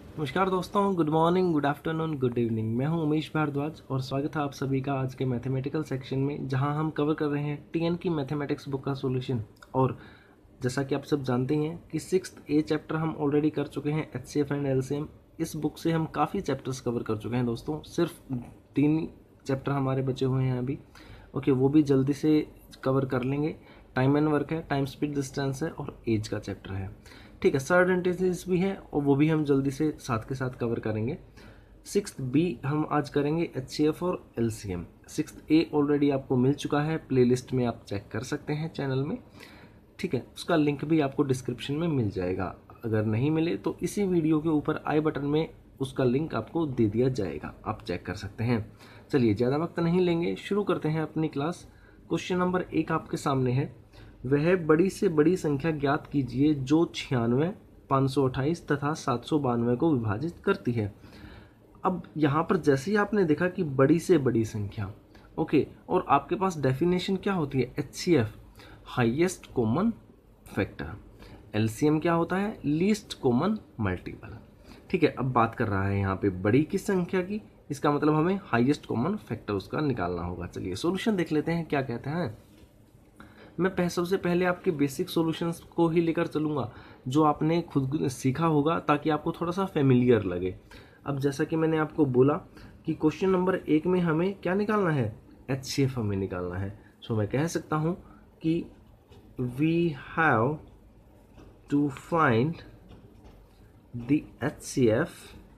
नमस्कार दोस्तों, good morning, good afternoon, good evening. मैं हूं उमेश भारद्वाज और स्वागत है आप सभी का आज के मैथमेटिकल सेक्शन में, जहां हम कवर कर रहे हैं टीएन की मैथमेटिक्स बुक का सॉल्यूशन। और जैसा कि आप सब जानते हैं कि 6th ए चैप्टर हम ऑलरेडी कर चुके हैं, एचसीएफ एंड एलसीएम। इस बुक से हम काफ़ी चैप्टर्स कवर कर चुके हैं दोस्तों, सिर्फ 3 चैप्टर हमारे बचे हुए हैं अभी। ओके, वो भी जल्दी से कवर कर लेंगे। टाइम एंड वर्क है, टाइम स्पीड डिस्टेंस है और एज का चैप्टर है। ठीक है, सर्टेनिटीज भी है और वो भी हम जल्दी से साथ के साथ कवर करेंगे। 6th बी हम आज करेंगे एचसीएफ और एलसीएम। 6th ए ऑलरेडी आपको मिल चुका है, प्लेलिस्ट में आप चेक कर सकते हैं चैनल में। ठीक है, उसका लिंक भी आपको डिस्क्रिप्शन में मिल जाएगा। अगर नहीं मिले तो इसी वीडियो के ऊपर आई बटन में उसका लिंक आपको दे दिया जाएगा, आप चेक कर सकते हैं। चलिए, ज़्यादा वक्त नहीं लेंगे, शुरू करते हैं अपनी क्लास। क्वेश्चन नंबर 1 आपके सामने है। वह बड़ी से बड़ी संख्या ज्ञात कीजिए जो 96, 528 तथा 792 को विभाजित करती है। अब यहाँ पर जैसे ही आपने देखा कि बड़ी से बड़ी संख्या, ओके, और आपके पास डेफिनेशन क्या होती है, HCF highest common factor, LCM क्या होता है, लीस्ट कॉमन मल्टीपल। ठीक है, अब बात कर रहा है यहाँ पे बड़ी की संख्या की, इसका मतलब हमें हाईएस्ट कॉमन फैक्टर उसका निकालना होगा। चलिए सॉल्यूशन देख लेते हैं क्या कहते हैं। मैं सबसे पहले आपके बेसिक सॉल्यूशंस को ही लेकर चलूँगा जो आपने खुद सीखा होगा, ताकि आपको थोड़ा सा फेमिलियर लगे। अब जैसा कि मैंने आपको बोला कि क्वेश्चन नंबर 1 में हमें क्या निकालना है, एचसीएफ हमें निकालना है। सो मैं कह सकता हूँ कि we have to find the HCF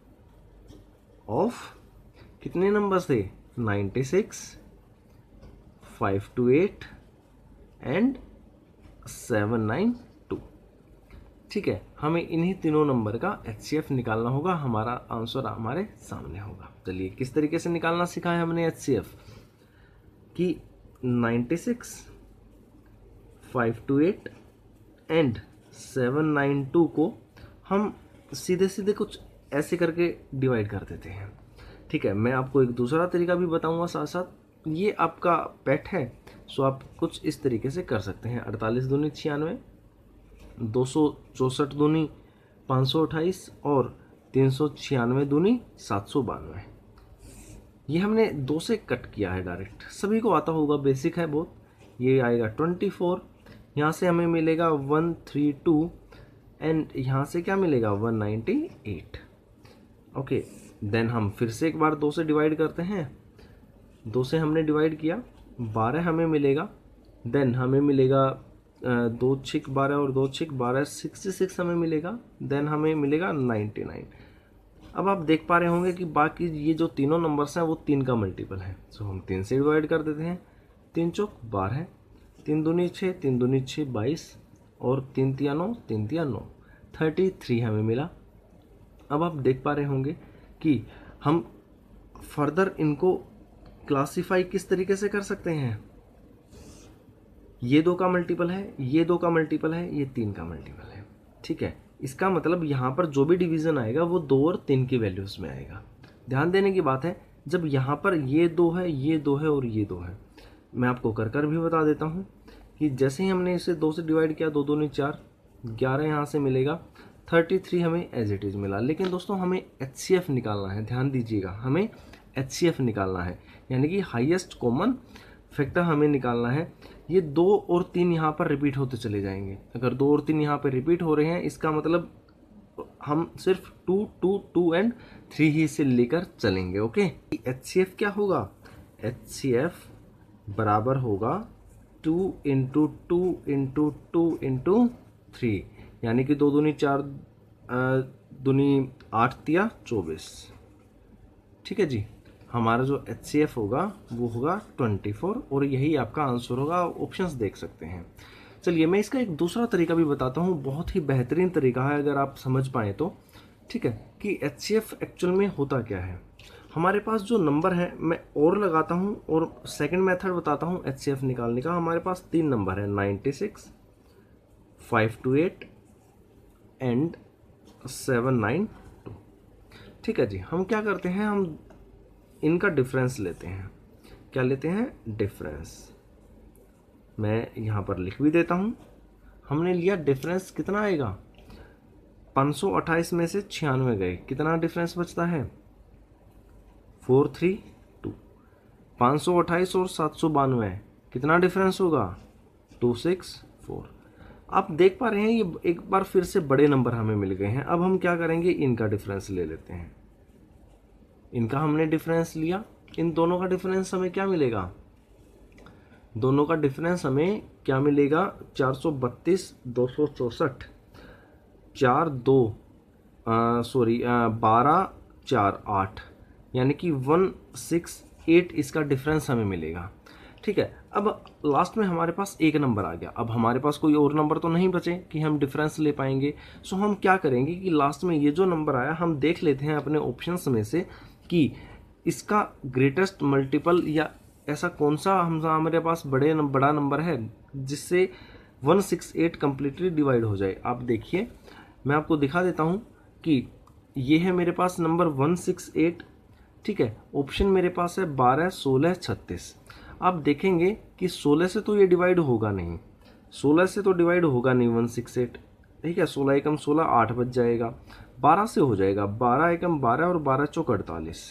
of कितने नंबर थे, 96, 528 एंड 792। ठीक है, हमें इन्हीं तीनों नंबर का एचसीएफ निकालना होगा, हमारा आंसर हमारे सामने होगा। चलिए, किस तरीके से निकालना सीखा है हमने एचसीएफ कि 96, 528 एंड 792 को हम सीधे सीधे कुछ ऐसे करके डिवाइड कर देते हैं। ठीक है, मैं आपको एक दूसरा तरीका भी बताऊंगा साथ साथ। ये आपका पेट है, सो आप कुछ इस तरीके से कर सकते हैं। 48 दूनी 96, 264 दूनी 528 और 396 दूनी 792। ये हमने 2 से कट किया है डायरेक्ट, सभी को आता होगा, बेसिक है बहुत। ये आएगा 24, यहाँ से हमें मिलेगा 132 एंड यहाँ से क्या मिलेगा 198। ओके, देन हम फिर से एक बार 2 से डिवाइड करते हैं। 2 से हमने डिवाइड किया, 12 हमें मिलेगा। देन हमें मिलेगा 2 छिक 12 और 2 छिक 12, 66 हमें मिलेगा। देन हमें मिलेगा 99। अब आप देख पा रहे होंगे कि बाकी ये जो तीनों नंबर्स हैं वो 3 का मल्टीपल है। सो हम 3 से डिवाइड कर देते हैं। 3 चौक 12, 3 दूनी 6, 3 दूनी 6 22 और 3 तिया 9, 3 तिया 9, 33 हमें मिला। अब आप देख पा रहे होंगे कि हम फर्दर इनको क्लासिफाई किस तरीके से कर सकते हैं। ये 2 का मल्टीपल है, ये 2 का मल्टीपल है, ये 3 का मल्टीपल है। ठीक है, इसका मतलब यहाँ पर जो भी डिवीजन आएगा वो 2 और 3 की वैल्यूज में आएगा। ध्यान देने की बात है, जब यहाँ पर ये 2 है, ये 2 है और ये 2 है, मैं आपको कर भी बता देता हूँ कि जैसे ही हमने इसे 2 से डिवाइड किया, 2 दूनी 4, 11 यहाँ से मिलेगा, 33 हमें एज इट इज़ मिला। लेकिन दोस्तों हमें एचसीएफ निकालना है, ध्यान दीजिएगा, हमें एचसीएफ निकालना है, यानी कि हाईएस्ट कॉमन फैक्टर हमें निकालना है। ये 2 और 3 यहाँ पर रिपीट होते चले जाएंगे। अगर 2 और 3 यहाँ पर रिपीट हो रहे हैं, इसका मतलब हम सिर्फ 2, 2, 2 एंड 3 ही से लेकर चलेंगे। ओके, एचसीएफ क्या होगा, एचसीएफ बराबर होगा 2 इंटू 2 इंटू 2 इंटू 3, यानी कि 2 दूनी 4, दूनी 8 तिया 24। ठीक है जी, हमारा जो एचसीएफ होगा वो होगा 24 और यही आपका आंसर होगा। ऑप्शंस देख सकते हैं। चलिए, मैं इसका एक दूसरा तरीका भी बताता हूँ, बहुत ही बेहतरीन तरीका है अगर आप समझ पाएँ तो। ठीक है, कि एचसीएफ एक्चुअल में होता क्या है। हमारे पास जो नंबर है, मैं और लगाता हूँ और सेकंड मेथड बताता हूँ एचसीएफ निकालने का। हमारे पास 3 नंबर है, 96, 528 एंड 792। ठीक है जी, हम क्या करते हैं, हम इनका डिफरेंस लेते हैं। क्या लेते हैं, डिफरेंस। मैं यहाँ पर लिख भी देता हूँ। हमने लिया डिफरेंस, कितना आएगा 528 में से 96 गए, कितना डिफरेंस बचता है? 432। 528 और 792 कितना डिफरेंस होगा? 264। आप देख पा रहे हैं ये एक बार फिर से बड़े नंबर हमें मिल गए हैं। अब हम क्या करेंगे, इनका डिफरेंस ले लेते हैं। इनका हमने डिफरेंस लिया, इन दोनों का डिफरेंस हमें क्या मिलेगा? दोनों का डिफरेंस हमें क्या मिलेगा? 432 264 4 2 12 4 8, यानी कि 168 इसका डिफरेंस हमें मिलेगा। ठीक है, अब लास्ट में हमारे पास एक नंबर आ गया। अब हमारे पास कोई और नंबर तो नहीं बचे कि हम डिफरेंस ले पाएंगे। सो हम क्या करेंगे कि लास्ट में ये जो नंबर आया हम देख लेते हैं अपने ऑप्शंस में से कि इसका ग्रेटेस्ट मल्टीपल या ऐसा कौन सा हमारे पास बड़ा नंबर है जिससे 168 कंप्लीटली डिवाइड हो जाए। आप देखिए, मैं आपको दिखा देता हूँ कि ये है मेरे पास नंबर 168। ठीक है, ऑप्शन मेरे पास है 12 16 36। आप देखेंगे कि 16 से तो ये डिवाइड होगा नहीं, 16 से तो डिवाइड होगा नहीं 168। ठीक है, 16 एकम 16 8 बच जाएगा। 12 से हो जाएगा, 12 एकम 12 और 12 चौक 48,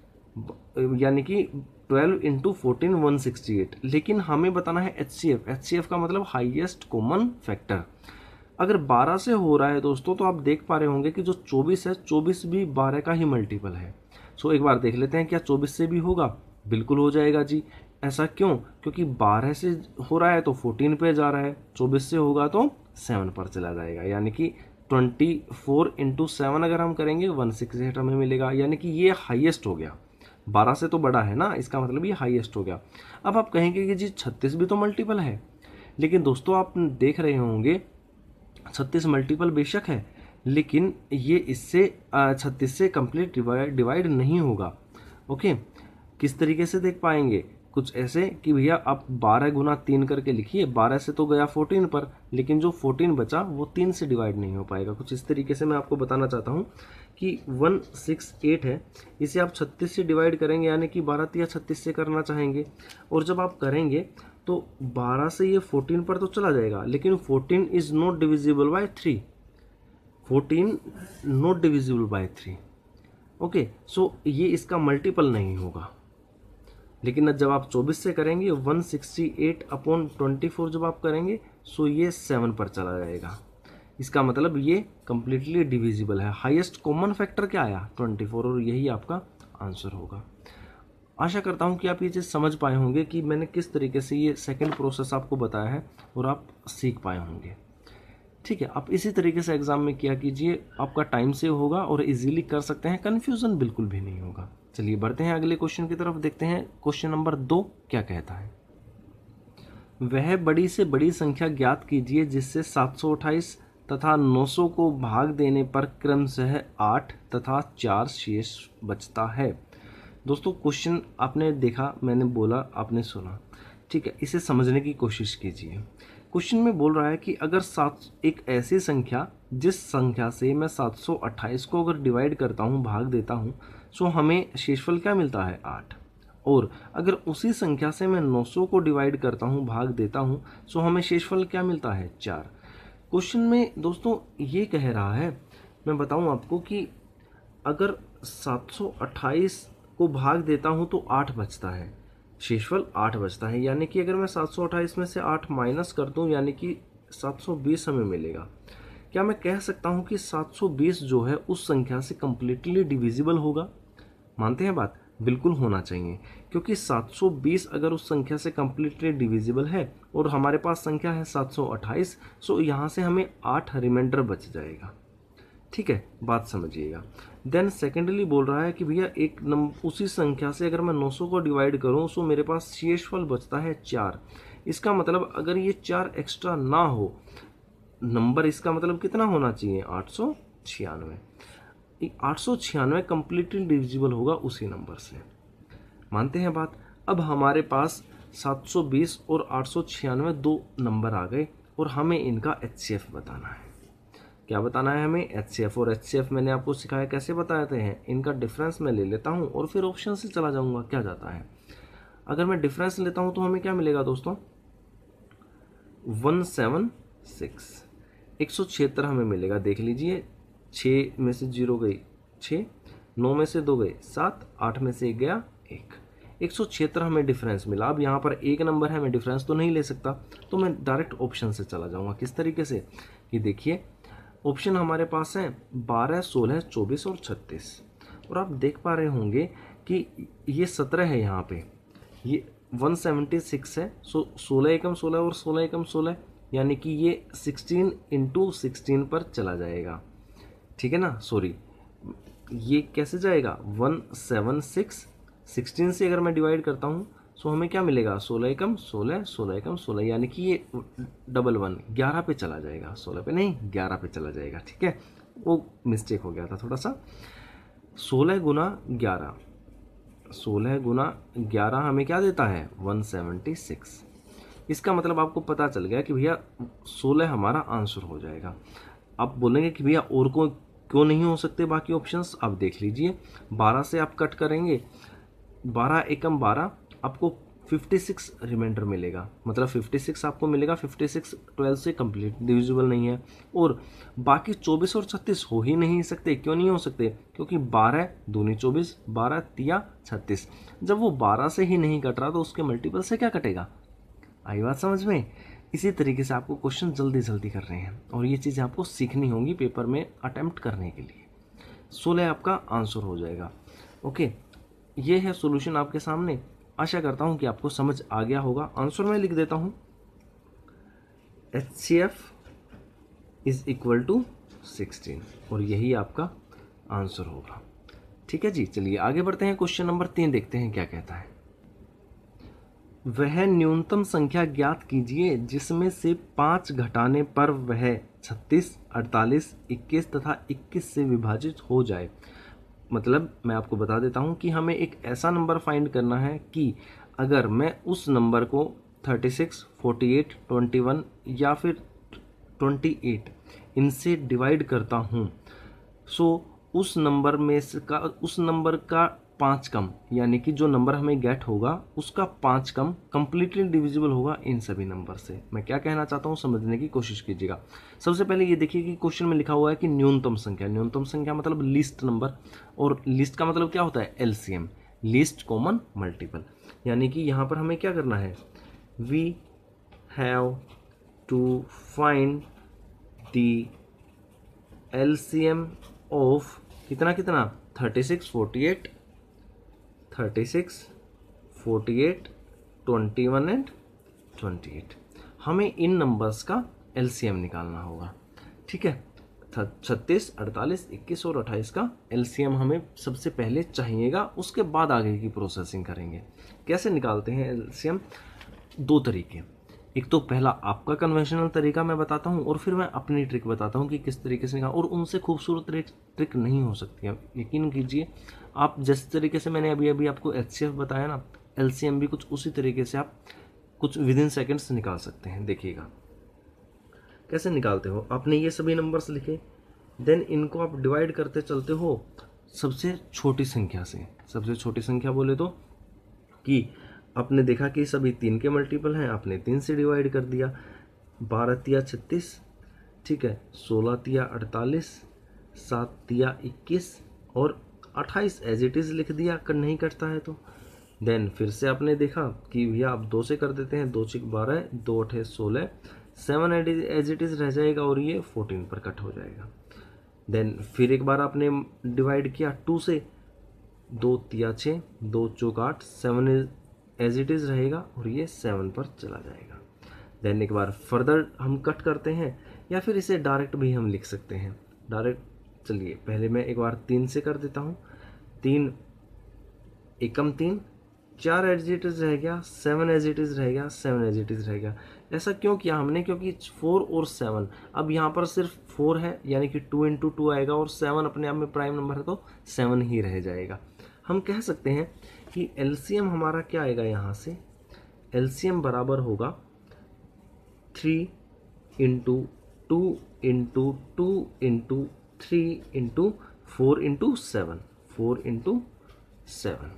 यानी कि 12 इंटू 14 168। लेकिन हमें बताना है HCF। HCF का मतलब हाईएस्ट कॉमन फैक्टर। अगर 12 से हो रहा है दोस्तों तो आप देख पा रहे होंगे कि जो 24 है, 24 भी 12 का ही मल्टीपल है। सो एक बार देख लेते हैं क्या 24 से भी होगा? बिल्कुल हो जाएगा जी। ऐसा क्यों? क्योंकि 12 से हो रहा है तो 14 पे जा रहा है, 24 से होगा तो 7 पर चला जाएगा, यानी कि 24 इंटू 7 अगर हम करेंगे 168 हमें मिलेगा, यानी कि ये हाईएस्ट हो गया। 12 से तो बड़ा है ना, इसका मतलब ये हाईएस्ट हो गया। अब आप कहेंगे कि जी 36 भी तो मल्टीपल है, लेकिन दोस्तों आप देख रहे होंगे 36 मल्टीपल बेशक है, लेकिन ये इससे 36 से कंप्लीट डिवाइड नहीं होगा। ओके, किस तरीके से देख पाएंगे? कुछ ऐसे कि भैया आप 12 गुना 3 करके लिखिए, 12 से तो गया 14 पर, लेकिन जो 14 बचा वो 3 से डिवाइड नहीं हो पाएगा। कुछ इस तरीके से मैं आपको बताना चाहता हूँ कि 168 है, इसे आप 36 से डिवाइड करेंगे, यानी कि 12 या 36 से करना चाहेंगे, और जब आप करेंगे तो 12 से ये 14 पर तो चला जाएगा, लेकिन 14 is not divisible by 3। 14 not divisible by 3। Okay, so ये इसका मल्टीपल नहीं होगा। लेकिन जब आप 24 से करेंगे 168 अपॉन 24 जब आप करेंगे सो ये 7 पर चला जाएगा। इसका मतलब ये कंप्लीटली डिविजिबल है। हाईएस्ट कॉमन फैक्टर क्या आया? 24, और यही आपका आंसर होगा। आशा करता हूँ कि आप ये चीज़ समझ पाए होंगे कि मैंने किस तरीके से ये सेकंड प्रोसेस आपको बताया है और आप सीख पाए होंगे। ठीक है, आप इसी तरीके से एग्जाम में किया कीजिए, आपका टाइम सेव होगा और इजीली कर सकते हैं, कन्फ्यूज़न बिल्कुल भी नहीं होगा। चलिए बढ़ते हैं अगले क्वेश्चन की तरफ, देखते हैं क्वेश्चन नंबर 2 क्या कहता है। वह बड़ी से बड़ी संख्या ज्ञात कीजिए जिससे 728 तथा 900 को भाग देने पर क्रमशः 8 तथा 4 शेष बचता है। दोस्तों क्वेश्चन आपने देखा, मैंने बोला, आपने सुना। ठीक है, इसे समझने की कोशिश कीजिए। क्वेश्चन में बोल रहा है कि अगर एक ऐसी संख्या जिस संख्या से मैं 728 को अगर डिवाइड करता हूँ, भाग देता हूँ, सो हमें शेषफल क्या मिलता है? 8। और अगर उसी संख्या से मैं 900 को डिवाइड करता हूँ, भाग देता हूँ, सो हमें शेषफल क्या मिलता है? 4। क्वेश्चन में दोस्तों ये कह रहा है, मैं बताऊँ आपको कि अगर 728 को भाग देता हूँ तो 8 बचता है, शेषफल 8 बचता है, यानी कि अगर मैं 728 में से 8 माइनस कर दूँ यानी कि 720 हमें मिलेगा। क्या मैं कह सकता हूँ कि 720 जो है उस संख्या से कंप्लीटली डिविजिबल होगा? मानते हैं बात? बिल्कुल होना चाहिए, क्योंकि 720 अगर उस संख्या से कंप्लीटली डिविजिबल है और हमारे पास संख्या है 728, सो यहाँ से हमें 8 रिमाइंडर बच जाएगा। ठीक है, बात समझिएगा। देन सेकेंडली बोल रहा है कि भैया एक उसी संख्या से अगर मैं 900 को डिवाइड करूं सो मेरे पास शेषफल बचता है 4। इसका मतलब अगर ये 4 एक्स्ट्रा ना हो नंबर, इसका मतलब कितना होना चाहिए? 896। 896 कंप्लीटली डिविजिबल होगा उसी नंबर से। मानते हैं बात? अब हमारे पास 720 और 896 दो नंबर आ गए और हमें इनका HCF बताना है। क्या बताना है हमें? HCF। और HCF मैंने आपको सिखाया कैसे बताते हैं। इनका डिफरेंस मैं ले लेता हूँ और फिर ऑप्शन से चला जाऊँगा क्या जाता है। अगर मैं डिफरेंस लेता हूँ तो हमें क्या मिलेगा दोस्तों? 176 176 हमें मिलेगा। देख लीजिए 6 में से 0 गई 6, 9 में से 2 गए 7, 8 में से 1 गया 1, 176 हमें डिफरेंस मिला। अब यहाँ पर एक नंबर है, मैं डिफरेंस तो नहीं ले सकता, तो मैं डायरेक्ट ऑप्शन से चला जाऊँगा। किस तरीके से कि देखिए ऑप्शन हमारे पास है 12, 16, 24 और 36, और आप देख पा रहे होंगे कि ये 17 है, यहाँ पे ये 176 है। सो 16 एकम 16 और 16 एकम 16, यानी कि ये 16 × 16 पर चला जाएगा, ठीक है ना। सॉरी, ये कैसे जाएगा 176, 16 से अगर मैं डिवाइड करता हूँ सो हमें क्या मिलेगा 16 एकम 16, 16 एकम 16, यानी कि ये 11 पे चला जाएगा, 16 पे नहीं 11 पे चला जाएगा, ठीक है। वो मिस्टेक हो गया था थोड़ा सा। 16 गुना 11, 16 गुना 11 हमें क्या देता है 176। इसका मतलब आपको पता चल गया कि भैया 16 हमारा आंसर हो जाएगा। आप बोलेंगे कि भैया और को क्यों नहीं हो सकते बाकी ऑप्शंस, आप देख लीजिए 12 से आप कट करेंगे, 12 एकम 12, आपको 56 रिमाइंडर मिलेगा, मतलब 56 आपको मिलेगा। 56 12 से कंप्लीट डिविजिबल नहीं है, और बाकी 24 और 36 हो ही नहीं सकते। क्यों नहीं हो सकते? क्योंकि 12 दूनी 24, 12 तिया 36, जब वो 12 से ही नहीं कट रहा तो उसके मल्टीपल से क्या कटेगा। आई बात समझ में? इसी तरीके से आपको क्वेश्चन जल्दी जल्दी कर रहे हैं, और ये चीज़ें आपको सीखनी होंगी पेपर में अटेम्प्ट करने के लिए। 16 आपका आंसर हो जाएगा। ओके, ये है सॉल्यूशन आपके सामने। आशा करता हूं कि आपको समझ आ गया होगा। आंसर मैं लिख देता हूं, HCF = 16, और यही आपका आंसर होगा। ठीक है जी, चलिए आगे बढ़ते हैं। क्वेश्चन नंबर 3 देखते हैं क्या कहता है। वह न्यूनतम संख्या ज्ञात कीजिए जिसमें से 5 घटाने पर वह 36, 48, 21 तथा 21 से विभाजित हो जाए। मतलब मैं आपको बता देता हूं कि हमें एक ऐसा नंबर फाइंड करना है कि अगर मैं उस नंबर को 36, 48, 21 या फिर 28 इनसे डिवाइड करता हूं, सो उस नंबर का 5 कम, यानी कि जो नंबर हमें गेट होगा उसका 5 कम कंप्लीटली डिविजिबल होगा इन सभी नंबर से। मैं क्या कहना चाहता हूँ समझने की कोशिश कीजिएगा। सबसे पहले ये देखिए कि क्वेश्चन में लिखा हुआ है कि न्यूनतम संख्या। न्यूनतम संख्या मतलब लीस्ट नंबर, और लीस्ट का मतलब क्या होता है LCM, लीस्ट कॉमन मल्टीपल। यानी कि यहाँ पर हमें क्या करना है, we have to find the LCM of कितना 36, 48, 21 एंड 28। हमें इन नंबर्स का LCM निकालना होगा। ठीक है, 36, 48, 21 और 28 का LCM हमें सबसे पहले चाहिएगा, उसके बाद आगे की प्रोसेसिंग करेंगे। कैसे निकालते हैं LCM? 2 तरीके। एक तो पहला आपका कन्वेंशनल तरीका मैं बताता हूँ, और फिर मैं अपनी ट्रिक बताता हूँ कि किस तरीके से निकाल, और उनसे खूबसूरत ट्रिक नहीं हो सकती। आप यकीन कीजिए, आप जिस तरीके से मैंने अभी आपको HCF बताया ना, LCM भी कुछ उसी तरीके से आप कुछ विदिन सेकेंड्स निकाल सकते हैं। देखिएगा कैसे निकालते हो। आपने ये सभी नंबर्स लिखे, देन इनको आप डिवाइड करते चलते हो सबसे छोटी संख्या से। सबसे छोटी संख्या बोले तो कि आपने देखा कि सभी 3 के मल्टीपल हैं, आपने 3 से डिवाइड कर दिया। 12 तिया 36, ठीक है, 16 तिया 48, 7 तिया 21 और 28 एज इट इज़ लिख दिया, कर नहीं कटता है तो। देन फिर से आपने देखा कि भैया आप 2 से कर देते हैं, 2 6 12, 2 8 16, 7 एज इट इज़ रह जाएगा, और ये 14 पर कट हो जाएगा। देन फिर एक बार आपने डिवाइड किया 2 से, 2 तिया 6, 2 चौक 8, 7 एज इट इज़ रहेगा, और ये 7 पर चला जाएगा। देन एक बार फर्दर हम कट करते हैं, या फिर इसे डायरेक्ट भी हम लिख सकते हैं। डायरेक्ट चलिए पहले मैं एक बार 3 से कर देता हूँ। 3 एकम 3, 4 एज इट इज़ रह गया, 7 एज इट इज़ रह गया, 7 एज इट इज़ रह गया। ऐसा क्यों किया हमने? क्योंकि 4 और 7, अब यहाँ पर सिर्फ 4 है, यानी कि 2 × 2 आएगा, और 7 अपने आप में प्राइम नंबर है तो 7 ही रह जाएगा। हम कह सकते हैं कि LCM हमारा क्या आएगा यहाँ से, LCM बराबर होगा 3 × 2 × 2 × 3 × 4 × 7, 4 × 7।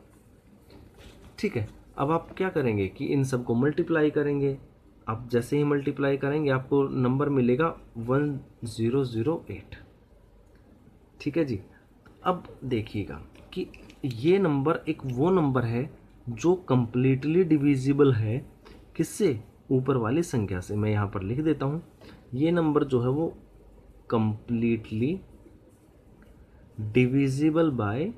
ठीक है, अब आप क्या करेंगे कि इन सबको मल्टीप्लाई करेंगे। आप जैसे ही मल्टीप्लाई करेंगे आपको नंबर मिलेगा 1008। ठीक है जी। अब देखिएगा कि ये नंबर एक वो नंबर है जो कंप्लीटली डिविजिबल है किससे, ऊपर वाली संख्या से। मैं यहाँ पर लिख देता हूँ, ये नंबर जो है वो कंप्लीटली डिविजिबल बाय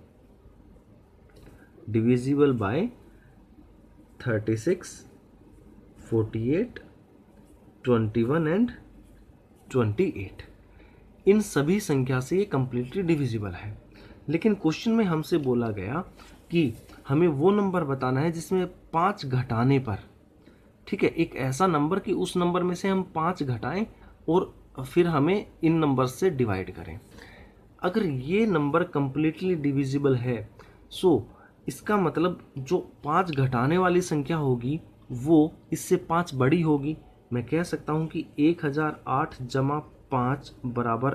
36, 48, 21 एंड 28। इन सभी संख्या से ये कंप्लीटली डिविजिबल है। लेकिन क्वेश्चन में हमसे बोला गया कि हमें वो नंबर बताना है जिसमें 5 घटाने पर, ठीक है, एक ऐसा नंबर कि उस नंबर में से हम 5 घटाएं और फिर हमें इन नंबर से डिवाइड करें। अगर ये नंबर कंप्लीटली डिविजिबल है सो इसका मतलब जो 5 घटाने वाली संख्या होगी वो इससे 5 बड़ी होगी। मैं कह सकता हूँ कि 1008 जमा 5 बराबर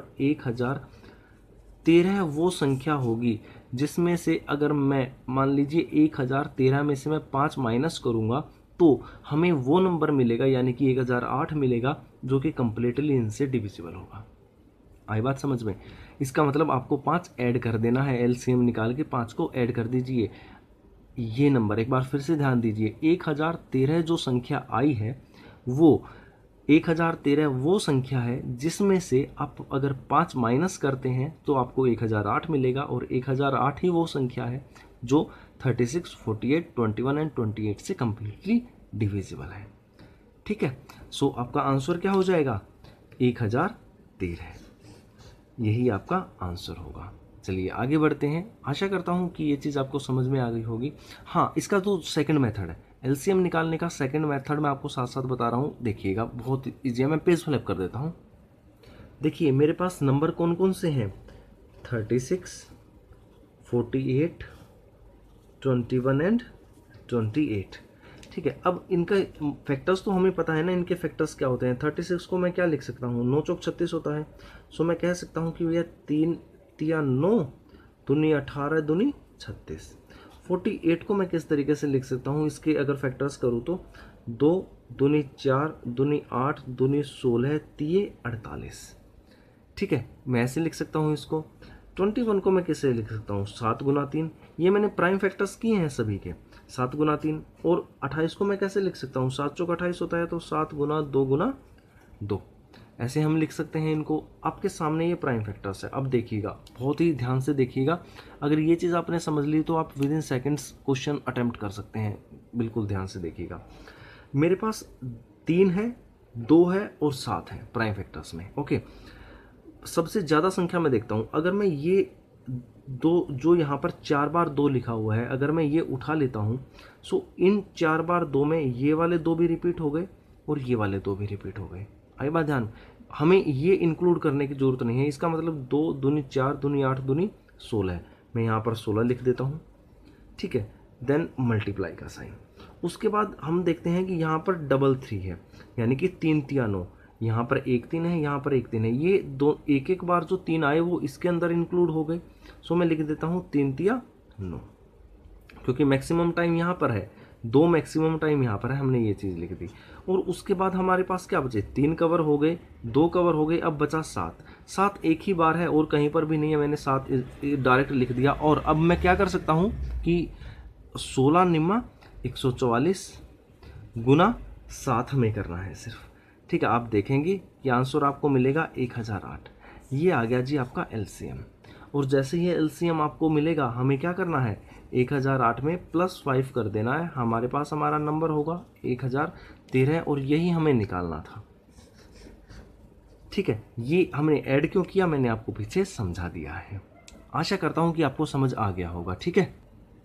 1013 वो संख्या होगी जिसमें से अगर मैं मान लीजिए 1013 में से मैं 5 माइनस करूँगा तो हमें वो नंबर मिलेगा, यानी कि 1008 मिलेगा, जो कि कंप्लीटली इनसे डिविजिबल होगा। आई बात समझ में? इसका मतलब आपको 5 ऐड कर देना है, एलसीएम निकाल के 5 को ऐड कर दीजिए। ये नंबर एक बार फिर से ध्यान दीजिए, 1013 जो संख्या आई है वो 1013 वो संख्या है जिसमें से आप अगर 5 माइनस करते हैं तो आपको 1008 मिलेगा, और 1008 ही वो संख्या है जो 36, 48, 21 एंड 28 से कंप्लीटली डिविजिबल है। ठीक है, सो आपका आंसर क्या हो जाएगा? 1013। यही आपका आंसर होगा। चलिए आगे बढ़ते हैं। आशा करता हूँ कि ये चीज़ आपको समझ में आ गई होगी। हाँ, इसका तो सेकंड मेथड है, एलसीएम निकालने का सेकंड मेथड मैं आपको साथ साथ बता रहा हूँ। देखिएगा, बहुत ईजी है। मैं पेज फ्लिप कर देता हूँ। देखिए मेरे पास नंबर कौन कौन से हैं? 36, 48, 21 एंड 28। ठीक है, अब इनका फैक्टर्स तो हमें पता है ना, इनके फैक्टर्स क्या होते हैं। 36 को मैं क्या लिख सकता हूँ? 9 चौक 36 होता है। सो मैं कह सकता हूँ कि भैया 3 तिया 9, दूनी 18, दूनी 36। 48 को मैं किस तरीके से लिख सकता हूँ? इसके अगर फैक्टर्स करूँ तो 2 दूनी 4, दूनी 8, दूनी 16, तिये 48। ठीक है, मैं ऐसे लिख सकता हूँ इसको। 21 को मैं किससे लिख सकता हूँ? 7 गुना 3। ये मैंने प्राइम फैक्टर्स किए हैं सभी के, 7 गुना 3। और 28 को मैं कैसे लिख सकता हूँ? 7 चौक 28 होता है, तो 7 गुना 2 गुना 2। ऐसे हम लिख सकते हैं इनको। आपके सामने ये प्राइम फैक्टर्स है। अब देखिएगा, बहुत ही ध्यान से देखिएगा। अगर ये चीज़ आपने समझ ली तो आप within seconds question attempt कर सकते हैं। बिल्कुल ध्यान से देखिएगा। मेरे पास 3 है, 2 है और 7 है प्राइम फैक्टर्स में। ओके, सबसे ज़्यादा संख्या में देखता हूँ। अगर मैं ये दो, जो यहाँ पर 4 बार 2 लिखा हुआ है, अगर मैं ये उठा लेता हूँ, सो इन 4 बार 2 में ये वाले 2 भी रिपीट हो गए और ये वाले 2 भी रिपीट हो गए। आई बात ध्यान? हमें ये इंक्लूड करने की ज़रूरत नहीं है। इसका मतलब 2 दूनी 4, दूनी 8, दूनी 16। मैं यहाँ पर 16 लिख देता हूँ। ठीक है, देन मल्टीप्लाई का साइन। उसके बाद हम देखते हैं कि यहाँ पर डबल 3 है, यानी कि 3 तिया 9। यहाँ पर 1 3 है, यहाँ पर 1 3 है। ये दो एक एक बार जो 3 आए वो इसके अंदर इंक्लूड हो गए। सो मैं लिख देता हूँ 3 तिया 9, क्योंकि मैक्सिमम टाइम यहाँ पर है, 2 मैक्सिमम टाइम यहाँ पर है, हमने ये चीज़ लिख दी। और उसके बाद हमारे पास क्या बचे? 3 कवर हो गए, 2 कवर हो गए, अब बचा 7। 7 एक ही बार है और कहीं पर भी नहीं है, मैंने 7 डायरेक्ट लिख दिया। और अब मैं क्या कर सकता हूँ कि 16 निम्मा 144 गुना 7 हमें करना है सिर्फ। ठीक है, आप देखेंगे कि आंसर आपको मिलेगा 1008। ये आ गया जी आपका एलसीएम। और जैसे ही एलसीएम आपको मिलेगा, हमें क्या करना है? 1008 में +5 कर देना है। हमारे पास हमारा नंबर होगा 1013, और यही हमें निकालना था। ठीक है, ये हमने ऐड क्यों किया मैंने आपको पीछे समझा दिया है। आशा करता हूँ कि आपको समझ आ गया होगा। ठीक है,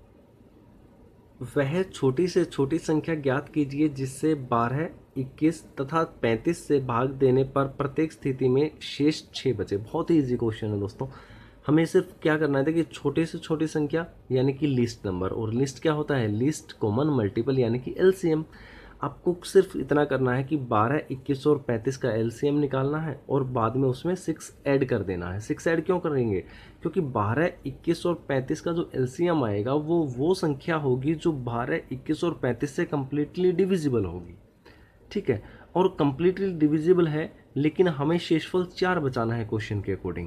वह छोटी से छोटी संख्या ज्ञात कीजिए जिससे 12, 21 तथा 35 से भाग देने पर प्रत्येक स्थिति में शेष 6 बचे। बहुत ही इजी क्वेश्चन है दोस्तों। हमें सिर्फ क्या करना है कि छोटे से छोटी संख्या यानी कि लीस्ट नंबर, और लीस्ट क्या होता है? लीस्ट कॉमन मल्टीपल यानी कि एलसीएम। आपको सिर्फ इतना करना है कि 12, 21 और 35 का एलसीएम निकालना है और बाद में उसमें 6 ऐड कर देना है। 6 ऐड क्यों करेंगे? क्योंकि 12, 21 और 35 का जो एलसीएम आएगा वो संख्या होगी जो 12, 21 और 35 से कम्प्लीटली डिविजिबल होगी। ठीक है, और कम्प्लीटली डिविजिबल है, लेकिन हमें शेषफल 4 बचाना है क्वेश्चन के अकॉर्डिंग।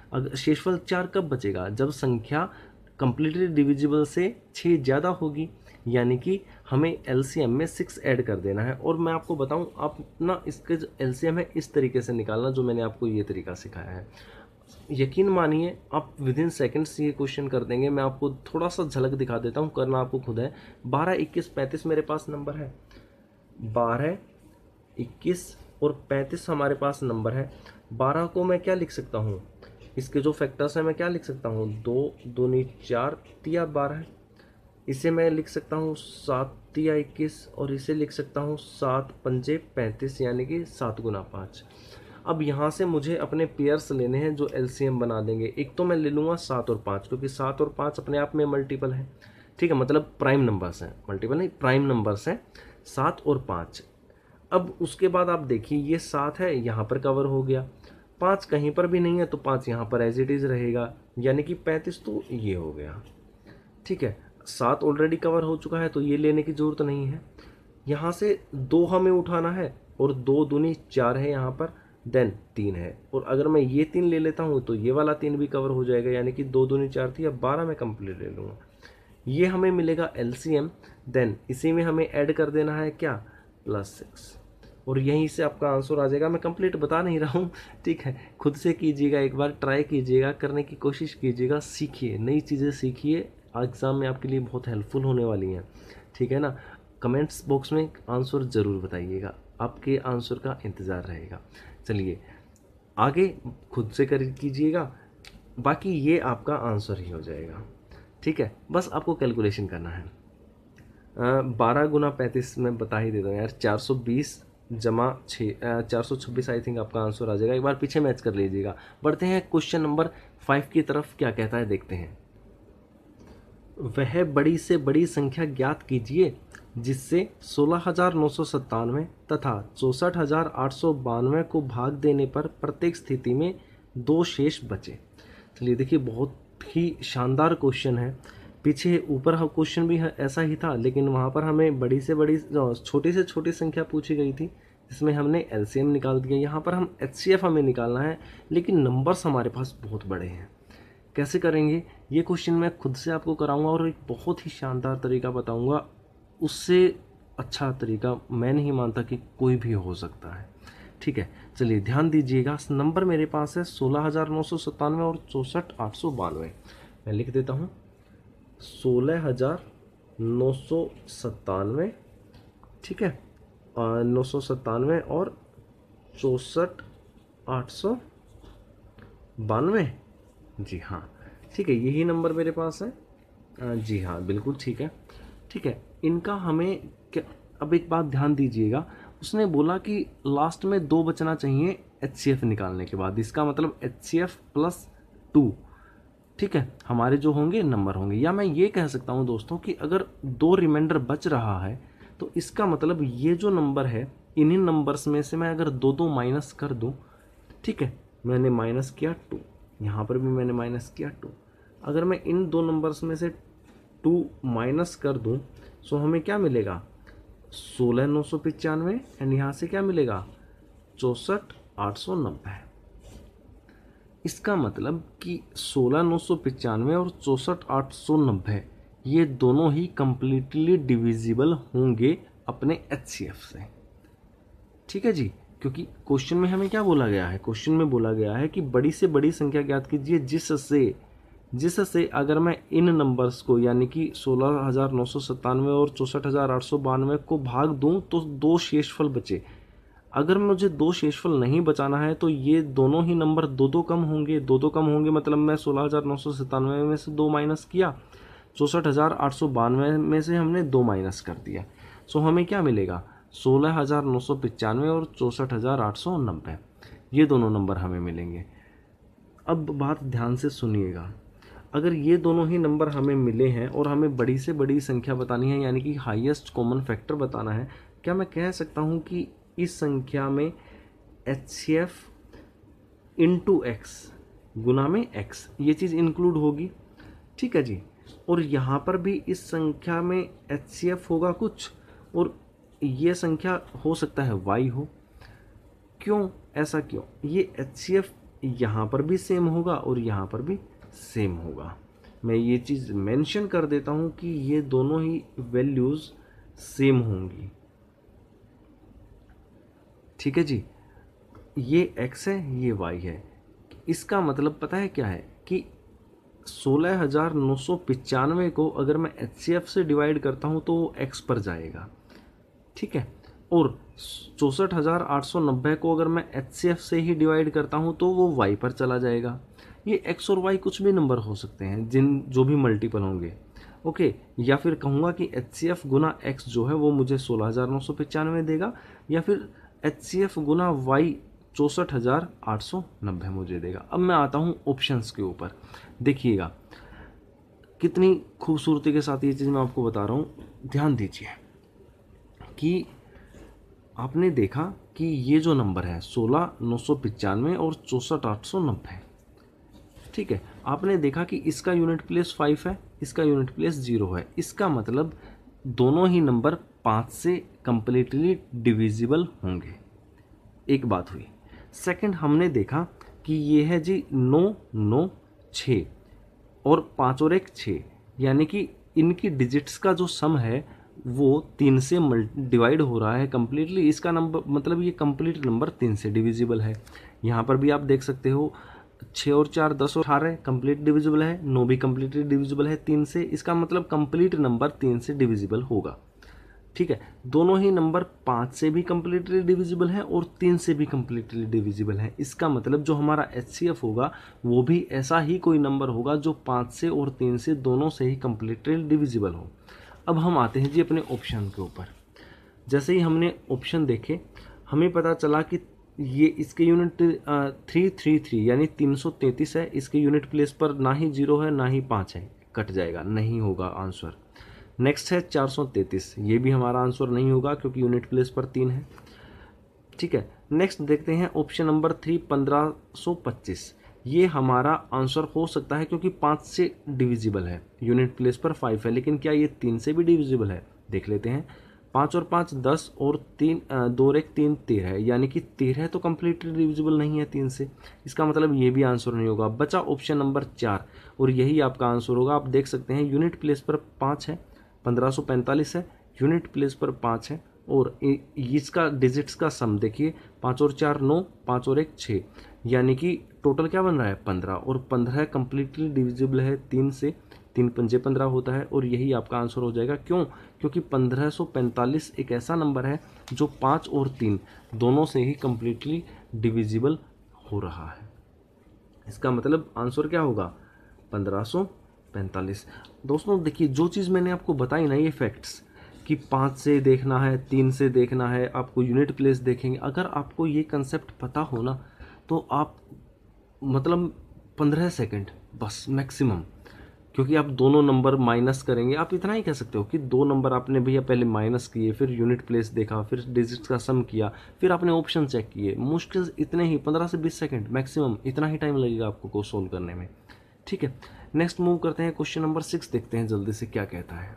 अगर शेषफल 4 कब बचेगा? जब संख्या कंप्लीटली डिविजिबल से 6 ज़्यादा होगी, यानी कि हमें एलसीएम में 6 ऐड कर देना है। और मैं आपको बताऊं, आप ना इसके जो एलसीएम है इस तरीके से निकालना जो मैंने आपको ये तरीका सिखाया है। यकीन मानिए आप विद इन सेकेंड्स ये क्वेश्चन कर देंगे। मैं आपको थोड़ा सा झलक दिखा देता हूँ, करना आपको खुद है। 12, 21, 35 मेरे पास नंबर है। 12, 21 और 35 हमारे पास नंबर है। 12 को मैं क्या लिख सकता हूँ, इसके जो फैक्टर्स हैं मैं क्या लिख सकता हूँ, 2 दूनी 4 तिया 12। इसे मैं लिख सकता हूँ 7 तिया 21 और इसे लिख सकता हूँ 7 पंजे 35, यानी कि 7 गुना 5। अब यहाँ से मुझे अपने पेयर्स लेने हैं जो एलसीएम बना देंगे। एक तो मैं ले लूँगा 7 और 5, क्योंकि 7 और 5 अपने आप में मल्टीपल है, ठीक है, मतलब प्राइम नंबर्स हैं, मल्टीपल नहीं, प्राइम नंबर्स हैं 7 और 5। अब उसके बाद आप देखिए ये 7 है, यहाँ पर कवर हो गया, 5 कहीं पर भी नहीं है तो 5 यहाँ पर एज इट इज़ रहेगा, यानी कि 35 तो ये हो गया, ठीक है। 7 ऑलरेडी कवर हो चुका है तो ये लेने की ज़रूरत नहीं है। यहाँ से 2 हमें उठाना है और 2 दूनी 4 है यहाँ पर, देन 3 है, और अगर मैं ये 3 ले लेता हूँ तो ये वाला 3 भी कवर हो जाएगा, यानी कि 2 दूनी 4 थी, अब 12 में कंप्लीट ले लूँगा। ये हमें मिलेगा एलसीएम। देन इसी में हमें ऐड कर देना है क्या, +6, और यहीं से आपका आंसर आ जाएगा। मैं कंप्लीट बता नहीं रहा हूँ, ठीक है, खुद से कीजिएगा, एक बार ट्राई कीजिएगा, करने की कोशिश कीजिएगा, सीखिए, नई चीज़ें सीखिए, एग्ज़ाम में आपके लिए बहुत हेल्पफुल होने वाली हैं, ठीक है ना। कमेंट्स बॉक्स में आंसर ज़रूर बताइएगा, आपके आंसर का इंतज़ार रहेगा। चलिए आगे खुद से कर कीजिएगा, बाकी ये आपका आंसर ही हो जाएगा, ठीक है। बस आपको कैलकुलेशन करना है। 12 गुना 35 में बता ही देता हूँ यार, 420 जमा 6, 426 आई थिंक आपका आंसर आ जाएगा। एक बार पीछे मैच कर लीजिएगा। बढ़ते हैं क्वेश्चन नंबर 5 की तरफ, क्या कहता है देखते हैं। वह बड़ी से बड़ी संख्या ज्ञात कीजिए जिससे 16,997 तथा 64,892 को भाग देने पर प्रत्येक स्थिति में 2 शेष बचे। चलिए देखिए, बहुत ही शानदार क्वेश्चन है। पीछे ऊपर क्वेश्चन भी ऐसा ही था, लेकिन वहाँ पर हमें बड़ी से बड़ी छोटी से छोटी संख्या पूछी गई थी, जिसमें हमने एलसीएम निकाल दिया। यहाँ पर हम एचसीएफ हमें निकालना है, लेकिन नंबर्स हमारे पास बहुत बड़े हैं। कैसे करेंगे ये क्वेश्चन मैं खुद से आपको कराऊंगा और एक बहुत ही शानदार तरीका बताऊंगा। उससे अच्छा तरीका मैं नहीं मानता कि कोई भी हो सकता है, ठीक है। चलिए ध्यान दीजिएगा, नंबर मेरे पास है 16,997 और 64,892। मैं लिख देता हूँ 16,997, ठीक है, 997 और 64,892। जी हाँ, ठीक है, यही नंबर मेरे पास है। जी हाँ, बिल्कुल ठीक है, ठीक है। इनका हमें क्या, अब एक बात ध्यान दीजिएगा, उसने बोला कि लास्ट में 2 बचना चाहिए एचसीएफ निकालने के बाद। इसका मतलब एचसीएफ +2, ठीक है, हमारे जो होंगे नंबर होंगे। या मैं ये कह सकता हूँ दोस्तों कि अगर 2 रिमाइंडर बच रहा है तो इसका मतलब ये जो नंबर है, इन्हीं नंबर्स में से मैं अगर 2 माइनस कर दूँ, ठीक है, मैंने माइनस किया 2, यहाँ पर भी मैंने माइनस किया 2, अगर मैं इन 2 नंबर्स में से 2 माइनस कर दूं तो हमें क्या मिलेगा, 16,995, एंड यहाँ से क्या मिलेगा, 64,890। इसका मतलब कि 16,995 और 64,890 ये दोनों ही कंप्लीटली डिविजिबल होंगे अपने एचसीएफ से, ठीक है जी। क्योंकि क्वेश्चन में हमें क्या बोला गया है, क्वेश्चन में बोला गया है कि बड़ी से बड़ी संख्या ज्ञात कीजिए जिससे अगर मैं इन नंबर्स को यानी कि 16,997 और 64,892 को भाग दूं तो 2 शेषफल बचे। अगर मुझे 2 शेषफल नहीं बचाना है तो ये दोनों ही नंबर 2 कम होंगे। 2 कम होंगे मतलब मैं 16,997 में से 2 माइनस किया, 64,892 में से हमने 2 माइनस कर दिया, सो हमें क्या मिलेगा, 16,995 और 64,890, ये दोनों नंबर हमें मिलेंगे। अब बात ध्यान से सुनिएगा, अगर ये दोनों ही नंबर हमें मिले हैं और हमें बड़ी से बड़ी संख्या बतानी है यानी कि हाईएस्ट कॉमन फैक्टर बताना है, क्या मैं कह सकता हूँ कि इस संख्या में HCF इंटू एक्स गुना में x ये चीज़ इंक्लूड होगी, ठीक है जी। और यहाँ पर भी इस संख्या में HCF होगा कुछ और ये संख्या हो सकता है y हो। क्यों, ऐसा क्यों, ये HCF यहाँ पर भी सेम होगा और यहाँ पर भी सेम होगा। मैं ये चीज़ मेंशन कर देता हूँ कि ये दोनों ही वैल्यूज़ सेम होंगी। ठीक है जी, ये x है, ये y है। इसका मतलब पता है क्या है कि 16,995 को अगर मैं HCF से डिवाइड करता हूँ तो वो x पर जाएगा। ठीक है, और 64,890 को अगर मैं HCF से ही डिवाइड करता हूँ तो वो y पर चला जाएगा। ये x और y कुछ भी नंबर हो सकते हैं, जो भी मल्टीपल होंगे। ओके, या फिर कहूँगा कि HCF गुना x जो है वो मुझे 16,995 देगा, या फिर HCF गुना y 64,890 मुझे देगा। अब मैं आता हूँ ऑप्शंस के ऊपर। देखिएगा कितनी खूबसूरती के साथ ये चीज़ मैं आपको बता रहा हूँ। ध्यान दीजिए कि आपने देखा कि ये जो नंबर है 16,995 और 64,890, ठीक है, आपने देखा कि इसका यूनिट प्लेस 5 है, इसका यूनिट प्लेस 0 है। इसका मतलब दोनों ही नंबर 5 से कंप्लीटली डिविजिबल होंगे। एक बात हुई। सेकंड, हमने देखा कि ये है जी 9 9 6 और 5 और 1 6, यानी कि इनकी डिजिट्स का जो सम है वो 3 से डिवाइड हो रहा है कंप्लीटली। इसका नंबर मतलब ये कंप्लीट नंबर 3 से डिविजिबल है। यहाँ पर भी आप देख सकते हो 6 और 4 10 और 18 कंप्लीट डिविजिबल है, 9 भी कंप्लीटली डिविजिबल है 3 से। इसका मतलब कंप्लीट नंबर 3 से डिविजिबल होगा। ठीक है, दोनों ही नंबर 5 से भी कंप्लीटली डिविजिबल है और 3 से भी कंप्लीटली डिविजिबल है। इसका मतलब जो हमारा HCF होगा वो भी ऐसा ही कोई नंबर होगा जो 5 से और 3 से दोनों से ही कंप्लीटली डिविजिबल हो। अब हम आते हैं जी अपने ऑप्शन के ऊपर। जैसे ही हमने ऑप्शन देखे, हमें पता चला कि ये इसके यूनिट 333 यानी 333 है। इसके यूनिट प्लेस पर ना ही 0 है ना ही 5 है, कट जाएगा, नहीं होगा आंसर। नेक्स्ट है 433, ये भी हमारा आंसर नहीं होगा क्योंकि यूनिट प्लेस पर 3 है। ठीक है, नेक्स्ट देखते हैं ऑप्शन नंबर 3 1525। ये हमारा आंसर हो सकता है क्योंकि 5 से डिविजिबल है, यूनिट प्लेस पर 5 है, लेकिन क्या ये 3 से भी डिविजिबल है? देख लेते हैं। 5 और 5 10 और 3 2 और 1 3 13 है, यानी कि 13 तो कंप्लीटली डिविजिबल नहीं है 3 से। इसका मतलब ये भी आंसर नहीं होगा। बचा ऑप्शन नंबर 4 और यही आपका आंसर होगा। आप देख सकते हैं यूनिट प्लेस पर 5 है, 1545 है, यूनिट प्लेस पर 5 है और इसका डिजिट्स का सम देखिए 5 और 4 9, 5 और 1 6, यानी कि टोटल क्या बन रहा है 15, और 15 कंप्लीटली डिविजिबल है 3 से। 3 पंजे 15 होता है और यही आपका आंसर हो जाएगा। क्यों? क्योंकि 1545 एक ऐसा नंबर है जो 5 और 3 दोनों से ही कंप्लीटली डिविजिबल हो रहा है। इसका मतलब आंसर क्या होगा? 1545। दोस्तों देखिए, जो चीज़ मैंने आपको बताई ना, ये फैक्ट्स कि 5 से देखना है, 3 से देखना है, आपको यूनिट प्लेस देखेंगे, अगर आपको ये कंसेप्ट पता हो ना तो आप मतलब 15 सेकंड बस मैक्सिमम, क्योंकि आप दोनों नंबर माइनस करेंगे। आप इतना ही कह सकते हो कि 2 नंबर आपने भैया पहले माइनस किए, फिर यूनिट प्लेस देखा, फिर डिजिट्स का सम किया, फिर आपने ऑप्शन चेक किए। मुश्किल इतने ही 15 से 20 सेकंड मैक्सिमम, इतना ही टाइम लगेगा आपको को सोल्व करने में। ठीक है, नेक्स्ट मूव करते हैं। क्वेश्चन नंबर 6 देखते हैं जल्दी से क्या कहता है।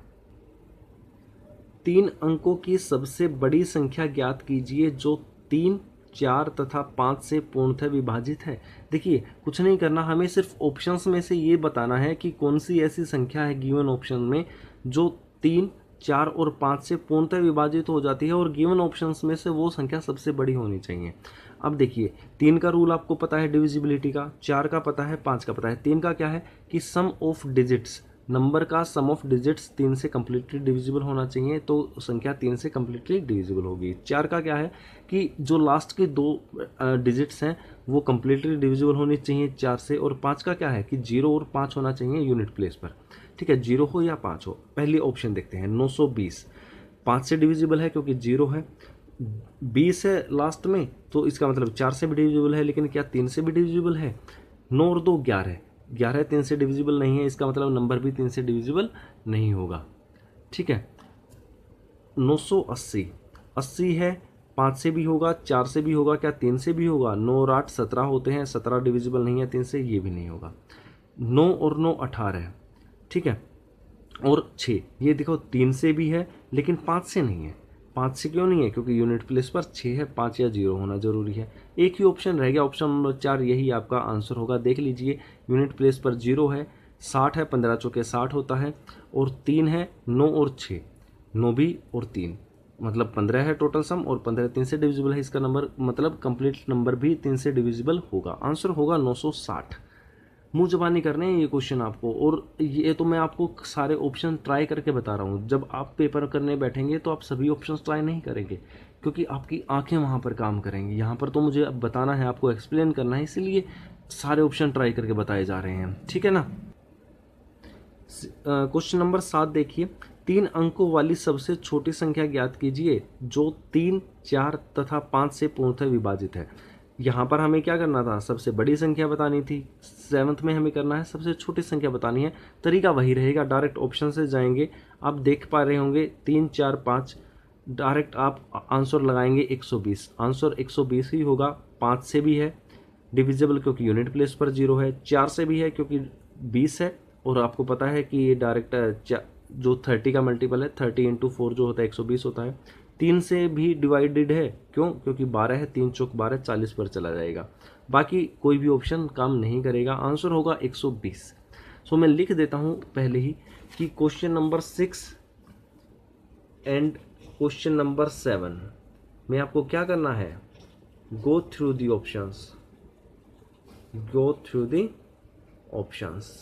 3 अंकों की सबसे बड़ी संख्या ज्ञात कीजिए जो 3 4 तथा 5 से पूर्णतः विभाजित है। देखिए, कुछ नहीं करना, हमें सिर्फ ऑप्शंस में से ये बताना है कि कौन सी ऐसी संख्या है गिवन ऑप्शन में जो 3 4 और 5 से पूर्णतः विभाजित हो जाती है, और गिवन ऑप्शंस में से वो संख्या सबसे बड़ी होनी चाहिए। अब देखिए, 3 का रूल आपको पता है डिविजिबिलिटी का, 4 का पता है, 5 का पता है। 3 का क्या है कि सम ऑफ डिजिट्स, नंबर का सम ऑफ डिजिट्स 3 से कंप्लीटली डिविजिबल होना चाहिए, तो संख्या 3 से कंप्लीटली डिविजिबल होगी। 4 का क्या है कि जो लास्ट के 2 डिजिट्स हैं वो कंप्लीटली डिविजिबल होनी चाहिए 4 से। और 5 का क्या है कि 0 और 5 होना चाहिए यूनिट प्लेस पर। ठीक है, 0 हो या 5 हो। पहली ऑप्शन देखते हैं, 920 5 से डिविजिबल है क्योंकि 0 है, 20 है लास्ट में, तो इसका मतलब 4 से भी डिविजिबल है, लेकिन क्या 3 से भी डिविजिबल है? 9 और 2 11, 11 3 से डिविजिबल नहीं है, इसका मतलब नंबर भी 3 से डिविजिबल नहीं होगा। ठीक है, 980 80 है, 5 से भी होगा, 4 से भी होगा, क्या 3 से भी होगा? 9 और 8 17 होते हैं, 17 डिविजिबल नहीं है 3 से, ये भी नहीं होगा। 9 और 9 18 है। ठीक है, और 6 ये देखो 3 से भी है लेकिन 5 से नहीं है, 5 से क्यों नहीं है? क्योंकि यूनिट प्लेस पर 6 है, 5 या 0 होना जरूरी है। एक ही ऑप्शन रह गया, ऑप्शन नंबर 4, यही आपका आंसर होगा। देख लीजिए, यूनिट प्लेस पर 0 है, 60 है, 15 चौके 60 होता है, और 3 है, 9 और 6, 9 भी और 3, मतलब 15 है टोटल सम, और 15 3 से डिविजिबल है। इसका नंबर मतलब कंप्लीट नंबर भी 3 से डिविजिबल होगा। आंसर होगा 960। मुंह जबानी करने हैं ये क्वेश्चन आपको, और ये तो मैं आपको सारे ऑप्शन ट्राई करके बता रहा हूँ। जब आप पेपर करने बैठेंगे तो आप सभी ऑप्शन ट्राई नहीं करेंगे, क्योंकि आपकी आंखें वहाँ पर काम करेंगी। यहाँ पर तो मुझे अब बताना है, आपको एक्सप्लेन करना है, इसीलिए सारे ऑप्शन ट्राई करके बताए जा रहे हैं, ठीक है ना। क्वेश्चन नंबर 7 देखिए, 3 अंकों वाली सबसे छोटी संख्या ज्ञात कीजिए जो 3, 4 तथा 5 से पूर्णतः विभाजित है। यहाँ पर हमें क्या करना था? सबसे बड़ी संख्या बतानी थी। 7th में हमें करना है सबसे छोटी संख्या बतानी है। तरीका वही रहेगा, डायरेक्ट ऑप्शन से जाएंगे। आप देख पा रहे होंगे 3, 4, 5, डायरेक्ट आप आंसर लगाएंगे 120। आंसर 120 ही होगा। 5 से भी है डिविजिबल क्योंकि यूनिट प्लेस पर 0 है, 4 से भी है क्योंकि 20 है, और आपको पता है कि ये डायरेक्ट जो 30 का मल्टीपल है, 30 × 4 जो होता है 120 होता है। 3 से भी डिवाइडेड है, क्यों? क्योंकि 12 है, 3 चौक 12, 40 पर चला जाएगा। बाकी कोई भी ऑप्शन काम नहीं करेगा, आंसर होगा 120। सो मैं लिख देता हूँ पहले ही कि question number 6 and question number 7 में आपको क्या करना है? Go through the options, go through the options.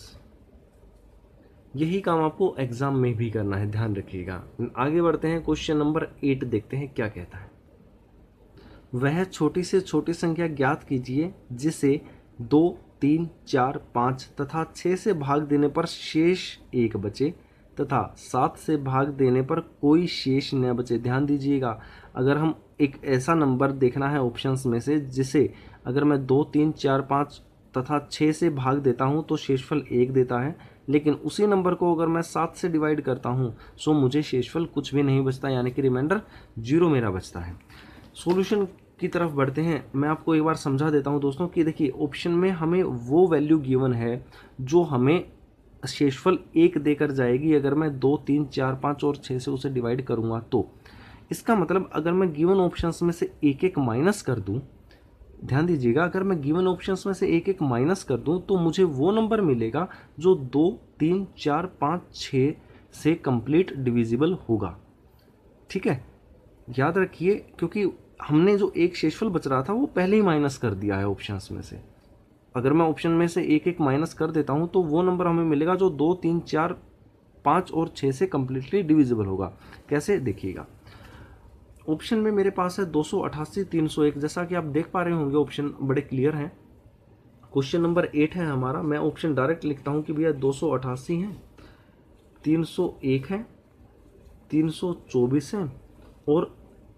यही काम आपको एग्जाम में भी करना है, ध्यान रखिएगा। आगे बढ़ते हैं, क्वेश्चन नंबर 8 देखते हैं क्या कहता है। वह छोटी से छोटी संख्या ज्ञात कीजिए जिसे 2, 3, 4, 5 तथा 6 से भाग देने पर शेष 1 बचे तथा 7 से भाग देने पर कोई शेष न बचे। ध्यान दीजिएगा, अगर हम एक ऐसा नंबर देखना है ऑप्शंस में से जिसे अगर मैं 2, 3, 4, 5 तथा 6 से भाग देता हूं तो शेषफल 1 देता है, लेकिन उसी नंबर को अगर मैं 7 से डिवाइड करता हूं सो मुझे शेषफल कुछ भी नहीं बचता, यानी कि रिमाइंडर 0 मेरा बचता है। सॉल्यूशन की तरफ बढ़ते हैं। मैं आपको एक बार समझा देता हूं दोस्तों कि देखिए, ऑप्शन में हमें वो वैल्यू गिवन है जो हमें शेषफल 1 देकर जाएगी अगर मैं 2, 3, 4, 5 और 6 से उसे डिवाइड करूंगा। तो इसका मतलब अगर मैं गिवन ऑप्शंस में से एक एक माइनस कर दूं, ध्यान दीजिएगा, अगर मैं गिवन ऑप्शंस में से एक एक माइनस कर दूं तो मुझे वो नंबर मिलेगा जो 2, 3, 4, 5, 6 से कंप्लीट डिविजिबल होगा। ठीक है, याद रखिए, क्योंकि हमने जो एक शेषफल बच रहा था वो पहले ही माइनस कर दिया है ऑप्शंस में से। अगर मैं ऑप्शन में से एक एक माइनस कर देता हूं तो वो नंबर हमें मिलेगा जो 2, 3, 4, 5 और 6 से कंप्लीटली डिविजिबल होगा। कैसे? देखिएगा, ऑप्शन में मेरे पास है 288, 301। जैसा कि आप देख पा रहे होंगे ऑप्शन बड़े क्लियर हैं। क्वेश्चन नंबर 8 है हमारा। मैं ऑप्शन डायरेक्ट लिखता हूं कि भैया 288 है, 301 है, 324 है और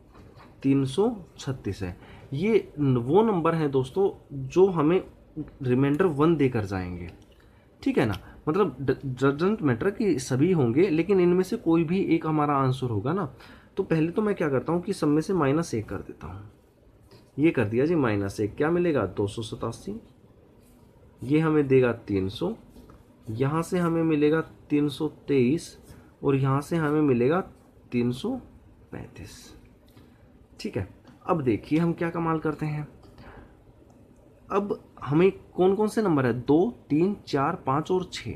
336 है। ये वो नंबर हैं दोस्तों जो हमें रिमाइंडर 1 देकर जाएंगे। ठीक है ना, मतलब डजंट मैटर कि सभी होंगे, लेकिन इनमें से कोई भी एक हमारा आंसर होगा ना। तो पहले तो मैं क्या करता हूं कि सब में से -1 कर देता हूं। ये कर दिया जी, -1 क्या मिलेगा? 287। ये हमें देगा 300, यहां से हमें मिलेगा 323 और यहां से हमें मिलेगा 335। ठीक है, अब देखिए हम क्या कमाल करते हैं। अब हमें कौन कौन से नंबर है? 2, 3, 4, 5 और 6।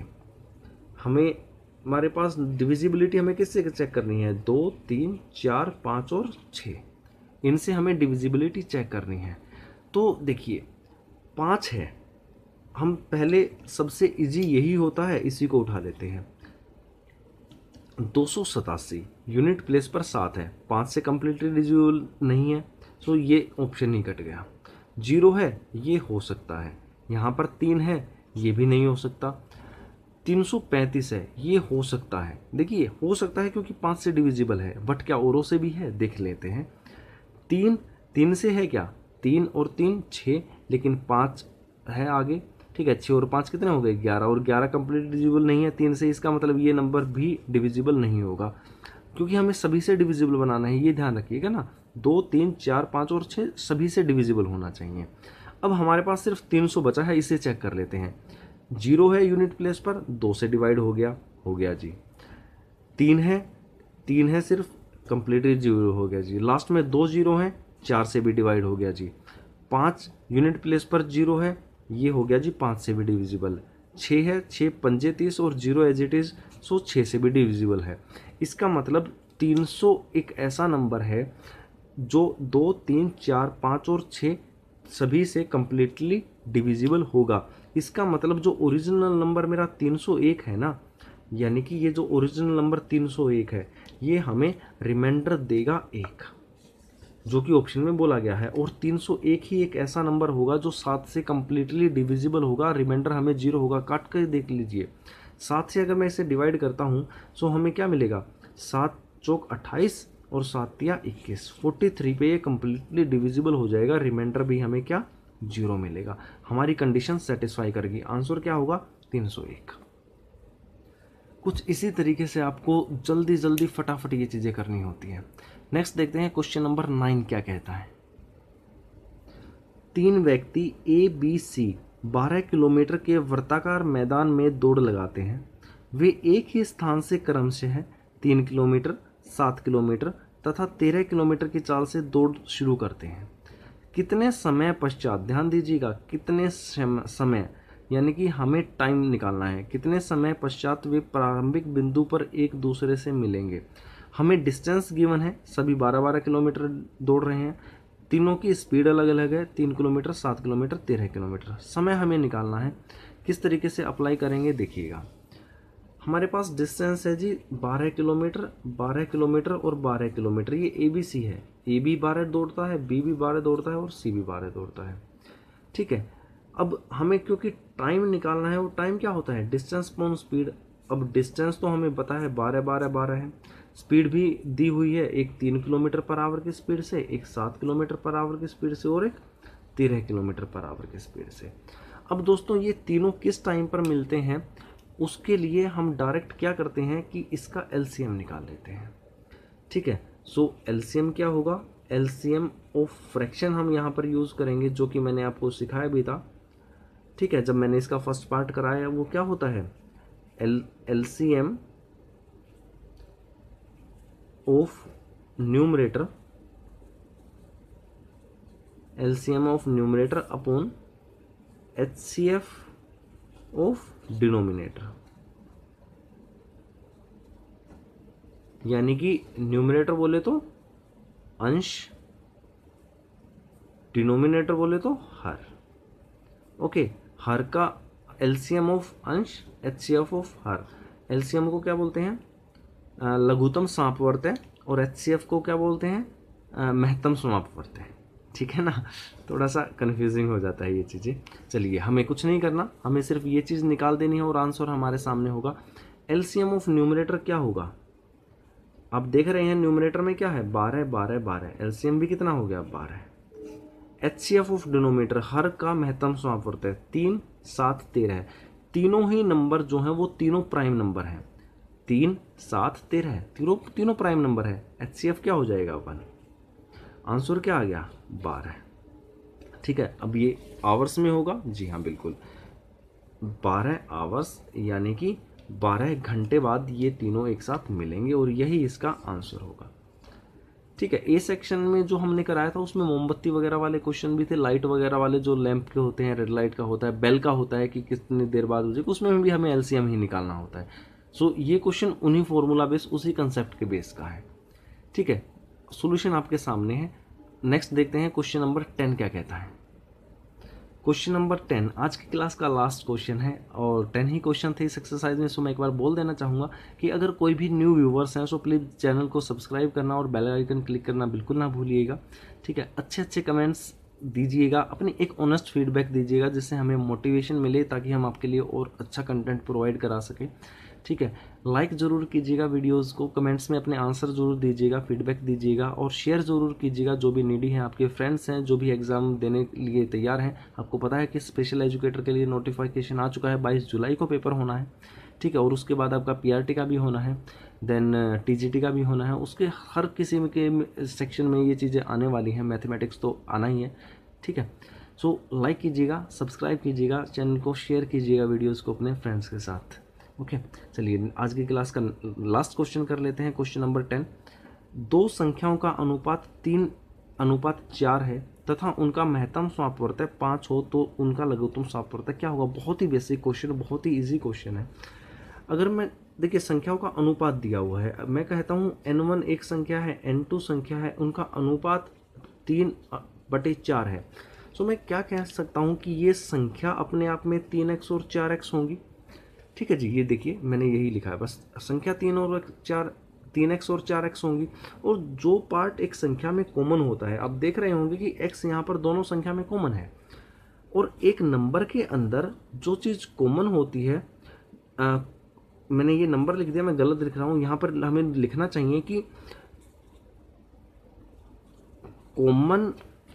हमारे पास डिविजिबिलिटी हमें किससे चेक करनी है? 2, 3, 4, 5 और 6, इनसे हमें डिविजिबिलिटी चेक करनी है। तो देखिए 5 है, हम पहले सबसे इजी यही होता है, इसी को उठा लेते हैं। 287 यूनिट प्लेस पर 7 है, 5 से कंप्लीटली डिविजिबल नहीं है, तो ये ऑप्शन ही कट गया। 0 है, ये हो सकता है। यहाँ पर 3 है, ये भी नहीं हो सकता। 335 है, ये हो सकता है। देखिए हो सकता है क्योंकि 5 से डिविजिबल है, बट क्या औरों से भी है? देख लेते हैं। 3 से है क्या? 3 और 3 6, लेकिन 5 है आगे। ठीक है, 6 और 5 कितने हो गए? 11, और 11 कंप्लीट डिविजिबल नहीं है 3 से, इसका मतलब ये नंबर भी डिविजिबल नहीं होगा, क्योंकि हमें सभी से डिविजिबल बनाना है, ये ध्यान रखिएगा ना। 2, 3, 4, 5 और 6 सभी से डिविजिबल होना चाहिए। अब हमारे पास सिर्फ 300 बचा है, इसे चेक कर लेते हैं। 0 है यूनिट प्लेस पर, 2 से डिवाइड हो गया जी। 3 है सिर्फ, कंप्लीटली जीरो हो गया जी। लास्ट में 2 जीरो हैं, 4 से भी डिवाइड हो गया जी। 5 यूनिट प्लेस पर जीरो है, ये हो गया जी 5 से भी डिविजिबल। 6 है, 6 पंजे 30 और zero as it is, so 6 से भी डिविजिबल है। इसका मतलब 300 एक ऐसा नंबर है जो 2, 3, 4, 5 और 6 सभी से कंप्लीटली डिविजिबल होगा। इसका मतलब जो ओरिजिनल नंबर मेरा 301 है ना, यानी कि ये जो ओरिजिनल नंबर 301 है, ये हमें रिमाइंडर देगा 1, जो कि ऑप्शन में बोला गया है। और 301 ही एक ऐसा नंबर होगा जो 7 से कंप्लीटली डिविजिबल होगा, रिमाइंडर हमें 0 होगा। काट कर देख लीजिए, 7 से अगर मैं इसे डिवाइड करता हूँ तो हमें क्या मिलेगा, 7 चौक 28 और 7 या 21, 43 पे ये कंप्लीटली डिविजिबल हो जाएगा। रिमाइंडर भी हमें क्या, 0 मिलेगा। हमारी कंडीशन सेटिस्फाई करेगी। आंसर क्या होगा, 301। कुछ इसी तरीके से आपको जल्दी जल्दी फटाफट ये चीज़ें करनी होती हैं। नेक्स्ट देखते हैं क्वेश्चन नंबर 9 क्या कहता है। 3 व्यक्ति ए बी सी 12 किलोमीटर के वृत्ताकार मैदान में दौड़ लगाते हैं। वे एक ही स्थान से क्रमशः 3 किलोमीटर, 7 किलोमीटर तथा 13 किलोमीटर की चाल से दौड़ शुरू करते हैं। कितने समय पश्चात, ध्यान दीजिएगा, कितने समय यानी कि हमें टाइम निकालना है, कितने समय पश्चात वे प्रारंभिक बिंदु पर एक दूसरे से मिलेंगे। हमें डिस्टेंस गिवन है, सभी 12-12 किलोमीटर दौड़ रहे हैं, तीनों की स्पीड अलग अलग है, 3 किलोमीटर, 7 किलोमीटर, 13 किलोमीटर। समय हमें निकालना है, किस तरीके से अप्लाई करेंगे देखिएगा। हमारे पास डिस्टेंस है जी 12 किलोमीटर, 12 किलोमीटर और 12 किलोमीटर, ये ए बी सी है। ए भी 12 दौड़ता है, बी भी 12 दौड़ता है और सी भी 12 दौड़ता है। ठीक है, अब हमें क्योंकि टाइम निकालना है, वो टाइम क्या होता है, डिस्टेंस अपॉन स्पीड। अब डिस्टेंस तो हमें पता है 12 है, स्पीड भी दी हुई है, एक 3 किलोमीटर पर आवर की स्पीड से, एक 7 किलोमीटर पर आवर की स्पीड से और एक 13 किलोमीटर पर आवर की स्पीड से। अब दोस्तों ये तीनों किस टाइम पर मिलते हैं, उसके लिए हम डायरेक्ट क्या करते हैं कि इसका एलसीएम निकाल लेते हैं। ठीक है, सो एलसीएम क्या होगा, एलसीएम ऑफ फ्रैक्शन हम यहाँ पर यूज़ करेंगे, जो कि मैंने आपको सिखाया भी था। ठीक है, जब मैंने इसका फर्स्ट पार्ट कराया, वो क्या होता है, LCM of numerator, LCM of numerator upon HCF of denominator. यानी कि न्यूमरेटर बोले तो अंश, डिनोमिनेटर बोले तो हर। ओके, हर का एलसीएम ऑफ अंश, एचसीएफ ऑफ हर। एलसीएम को क्या बोलते हैं, लघुत्तम समापवर्त है, और एचसीएफ को क्या बोलते हैं, महत्तम समापवर्त है। ठीक है ना, थोड़ा सा कंफ्यूजिंग हो जाता है ये चीज़ें। चलिए, हमें कुछ नहीं करना, हमें सिर्फ ये चीज़ निकाल देनी है और आंसर हमारे सामने होगा। एलसीएम ऑफ न्यूमरेटर क्या होगा, आप देख रहे हैं न्यूमरेटर में क्या है, 12 12 12, एलसीएम भी कितना हो गया, 12। एचसीएफ ऑफ डिनोमिनेटर, हर का महत्तम समापवर्त है, 3 7 13 है। तीनों ही नंबर जो हैं वो तीनों प्राइम नंबर हैं, 3 7 13 है, तीनों प्राइम नंबर है। एचसीएफ क्या हो जाएगा, 1। आंसर क्या आ गया, 12। ठीक है, अब ये आवर्स में होगा, जी हाँ बिल्कुल, 12 आवर्स यानी कि 12 घंटे बाद ये तीनों एक साथ मिलेंगे और यही इसका आंसर होगा। ठीक है, ए सेक्शन में जो हमने कराया था उसमें मोमबत्ती वगैरह वाले क्वेश्चन भी थे, लाइट वगैरह वाले, जो लैंप के होते हैं, रेड लाइट का होता है, बेल का होता है कि कितनी देर बाद हो जाए, उसमें भी हमें एलसीएम ही निकालना होता है। सो ये क्वेश्चन उन्हीं फॉर्मूला बेस, उसी कंसेप्ट के बेस का है। ठीक है, सोल्यूशन आपके सामने है। नेक्स्ट देखते हैं क्वेश्चन नंबर 10 क्या कहता है। क्वेश्चन नंबर 10 आज की क्लास का लास्ट क्वेश्चन है और 10 ही क्वेश्चन थे इस एक्सरसाइज में। सो मैं एक बार बोल देना चाहूँगा कि अगर कोई भी न्यू व्यूवर्स हैं सो प्लीज़ चैनल को सब्सक्राइब करना और बेल आइकन क्लिक करना बिल्कुल ना भूलिएगा। ठीक है, अच्छे अच्छे कमेंट्स दीजिएगा, अपनी एक ऑनेस्ट फीडबैक दीजिएगा जिससे हमें मोटिवेशन मिले, ताकि हम आपके लिए और अच्छा कंटेंट प्रोवाइड करा सकें। ठीक है, लाइक ज़रूर कीजिएगा वीडियोस को, कमेंट्स में अपने आंसर ज़रूर दीजिएगा, फीडबैक दीजिएगा और शेयर ज़रूर कीजिएगा। जो भी नीडी हैं, आपके फ्रेंड्स हैं जो भी एग्ज़ाम देने के लिए तैयार हैं, आपको पता है कि स्पेशल एजुकेटर के लिए नोटिफिकेशन आ चुका है, 22 जुलाई को पेपर होना है। ठीक है, और उसके बाद आपका पीआरटी का भी होना है, देन टीजीटी का भी होना है। उसके हर किसी के सेक्शन में ये चीज़ें आने वाली हैं, मैथमेटिक्स तो आना ही है। ठीक है, सो लाइक कीजिएगा, सब्सक्राइब कीजिएगा, चैनल को शेयर कीजिएगा वीडियोज़ को अपने फ्रेंड्स के साथ। ओके, चलिए आज की क्लास का लास्ट क्वेश्चन कर लेते हैं, क्वेश्चन नंबर 10। दो संख्याओं का अनुपात 3:4 है तथा उनका महत्तम सापवर्तक 5 हो तो उनका लघुत्तम सापवर्तक क्या होगा। बहुत ही बेसिक क्वेश्चन, बहुत ही इजी क्वेश्चन है। अगर मैं देखिए संख्याओं का अनुपात दिया हुआ है, मैं कहता हूँ n1 एक संख्या है, n2 संख्या है, उनका अनुपात 3/4 है। सो मैं क्या कह सकता हूँ कि ये संख्या अपने आप में 3x और 4x होंगी। ठीक है जी, ये देखिए मैंने यही लिखा है, बस संख्या 3x और 4x होंगी। और जो पार्ट एक संख्या में कॉमन होता है, आप देख रहे होंगे कि x यहाँ पर दोनों संख्या में कॉमन है, और एक नंबर के अंदर जो चीज़ कॉमन होती है, मैंने ये नंबर लिख दिया, मैं गलत लिख रहा हूँ, यहाँ पर हमें लिखना चाहिए कि common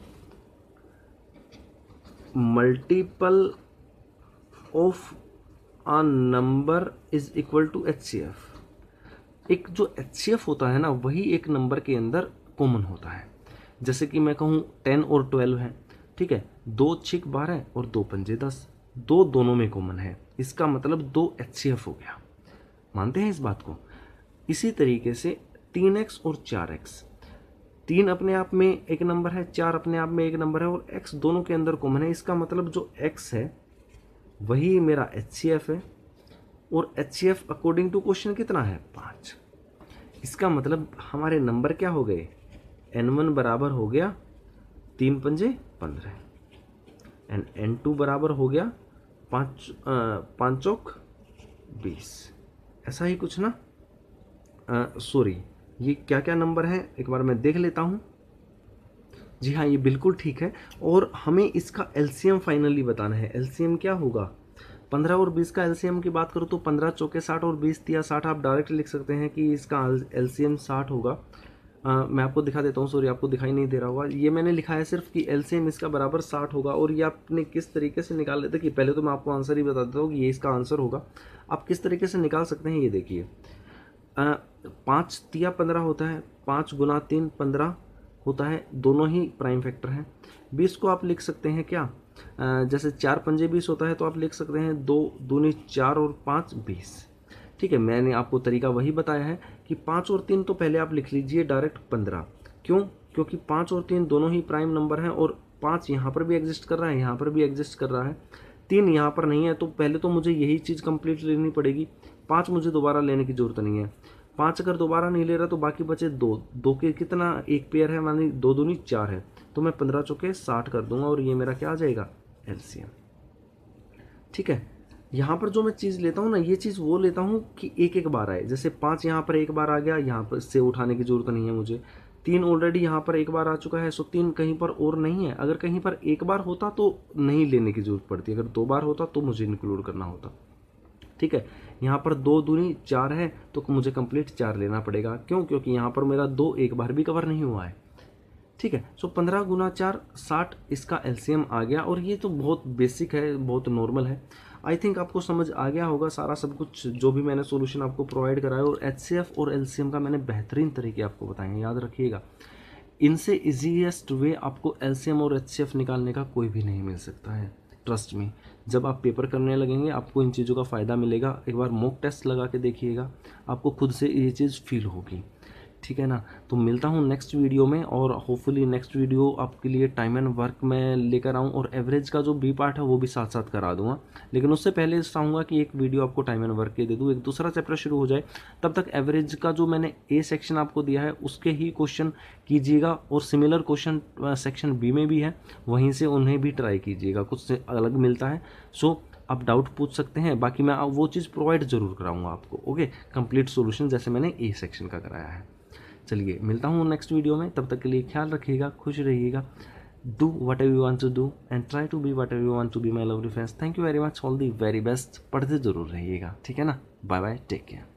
multiple of a number is equal to HCF। एक जो HCF होता है ना, वही एक नंबर के अंदर कॉमन होता है। जैसे कि मैं कहूँ 10 और 12 है, ठीक है, 2 6 12 और 2 5 10, दो दोनों में कॉमन है, इसका मतलब 2 HCF हो गया। मानते हैं इस बात को। इसी तरीके से 3x और 4x, 3 अपने आप में एक नंबर है, 4 अपने आप में एक नंबर है, और x दोनों के अंदर कॉमन है। इसका मतलब जो x है वही मेरा HCF है, और HCF अकॉर्डिंग टू क्वेश्चन कितना है, 5। इसका मतलब हमारे नंबर क्या हो गए, n1 बराबर हो गया 3 5 15 एंड n2 बराबर हो गया 5 चौक 20। ऐसा ही कुछ ना, सॉरी ये क्या क्या नंबर है एक बार मैं देख लेता हूँ। जी हाँ, ये बिल्कुल ठीक है। और हमें इसका एलसीएम फाइनली बताना है। एलसीएम क्या होगा, 15 और 20 का एलसीएम की बात करूँ तो 15 चौके 60 और 20 तिया 60, आप डायरेक्ट लिख सकते हैं कि इसका एलसीएम 60 होगा। मैं आपको दिखा देता हूँ, सॉरी आपको दिखाई नहीं दे रहा होगा, ये मैंने लिखा है सिर्फ कि एलसीएम इसका बराबर 60 होगा। और ये आपने किस तरीके से निकाल लेते कि पहले तो मैं आपको आंसर ही बता देता हूँ कि ये इसका आंसर होगा। आप किस तरीके से निकाल सकते हैं ये देखिए, 5 तिया 15 होता है, 5 गुना 3 15 होता है, दोनों ही प्राइम फैक्टर हैं। 20 को आप लिख सकते हैं क्या, जैसे 4 पंजे 20 होता है तो आप लिख सकते हैं 2 दूनी 4 और 5 20। ठीक है, मैंने आपको तरीका वही बताया है कि 5 और 3 तो पहले आप लिख लीजिए डायरेक्ट 15। क्यों, क्योंकि 5 और 3 दोनों ही प्राइम नंबर हैं, और 5 यहाँ पर भी एग्जिस्ट कर रहा है, यहाँ पर भी एग्जिस्ट कर रहा है, 3 यहाँ पर नहीं है, तो पहले तो मुझे यही चीज़ कंप्लीट लेनी पड़ेगी। 5 मुझे दोबारा लेने की जरूरत नहीं है। 5 अगर दोबारा नहीं ले रहा तो बाकी बचे 2, 2 के कितना एक पेयर है, मानी 2 दूनी 4 है, तो मैं 15 चौके 60 कर दूंगा, और ये मेरा क्या आ जाएगा, एलसीएम। ठीक है, यहाँ पर जो मैं चीज़ लेता हूँ ना, ये चीज़ वो लेता हूँ कि एक एक बार आए। जैसे 5 यहाँ पर एक बार आ गया, यहाँ पर से उठाने की जरूरत नहीं है मुझे। 3 ऑलरेडी यहाँ पर एक बार आ चुका है, सो 3 कहीं पर और नहीं है। अगर कहीं पर एक बार होता तो नहीं लेने की जरूरत पड़ती, अगर 2 बार होता तो मुझे इंक्लूड करना होता। ठीक है, यहाँ पर 2 दूनी 4 है तो मुझे कंप्लीट 4 लेना पड़ेगा। क्यों, क्योंकि यहाँ पर मेरा 2 एक बार भी कवर नहीं हुआ है। ठीक है, सो 15 गुना 4 60 इसका एलसीएम आ गया। और ये तो बहुत बेसिक है, बहुत नॉर्मल है। आई थिंक आपको समझ आ गया होगा सारा सब कुछ जो भी मैंने सॉल्यूशन आपको प्रोवाइड कराया, और एचसीएफ और एलसीएम का मैंने बेहतरीन तरीके आपको बताएंगे, याद रखिएगा। इनसे इजीएस्ट वे आपको एलसीएम और एचसीएफ निकालने का कोई भी नहीं मिल सकता है, ट्रस्ट मी। जब आप पेपर करने लगेंगे आपको इन चीज़ों का फ़ायदा मिलेगा। एक बार मॉक टेस्ट लगा के देखिएगा, आपको खुद से ये चीज़ फील होगी। ठीक है ना, तो मिलता हूँ नेक्स्ट वीडियो में, और होपफुली नेक्स्ट वीडियो आपके लिए टाइम एंड वर्क में लेकर आऊँ, और एवरेज का जो बी पार्ट है वो भी साथ साथ करा दूंगा। लेकिन उससे पहले चाहूँगा कि एक वीडियो आपको टाइम एंड वर्क के दे दूँ, एक दूसरा चैप्टर शुरू हो जाए, तब तक एवरेज का जो मैंने ए सेक्शन आपको दिया है उसके ही क्वेश्चन कीजिएगा, और सिमिलर क्वेश्चन सेक्शन बी में भी है, वहीं से उन्हें भी ट्राई कीजिएगा, कुछ से अलग मिलता है। सो आप डाउट पूछ सकते हैं, बाकी मैं वो चीज़ प्रोवाइड जरूर कराऊंगा आपको। ओके, कंप्लीट सॉल्यूशन जैसे मैंने ए सेक्शन का कराया है। चलिए मिलता हूँ नेक्स्ट वीडियो में, तब तक के लिए ख्याल रखिएगा, खुश रहिएगा। Do whatever you want to do and try to be whatever you want to be my lovely friends. Thank you very much, all the very best. पढ़ते जरूर रहिएगा, ठीक है ना। Bye bye, take care.